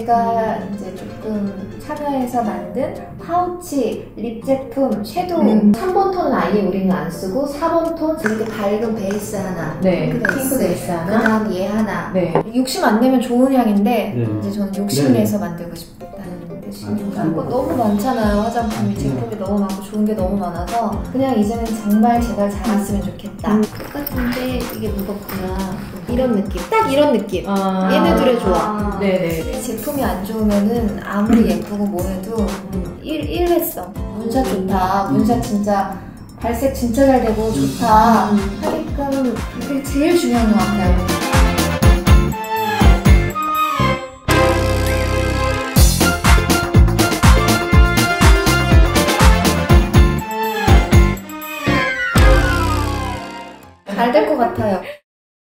제가 이제 조금 참여해서 만든 파우치, 립 제품, 섀도우 3번 톤은 아예 우리는 안 쓰고 4번 톤 이렇게 밝은 베이스 하나, 네, 핑크 베이스 하나, 그 다음 얘 하나. 네. 욕심 안 내면 좋은 향인데 네. 이제 저는 욕심 네. 내서 만들고 싶다는 뜻입니다. 너무 많잖아요. 화장품이 제품이 너무 많고 좋은 게 너무 많아서 그냥 이제는 정말 제발 작았으면 좋겠다. 똑같은데 이게 무겁구나. 이런 느낌. 딱 이런 느낌. 얘네들의 조화. 네네. 제품이 안 좋으면은 아무리 예쁘고 뭐해도 일회성. 문샷 좋다. 문샷 진짜 발색 진짜 잘 되고 좋다. 하게끔 그게 제일 중요한 것 같아요. 잘 될 것 같아요.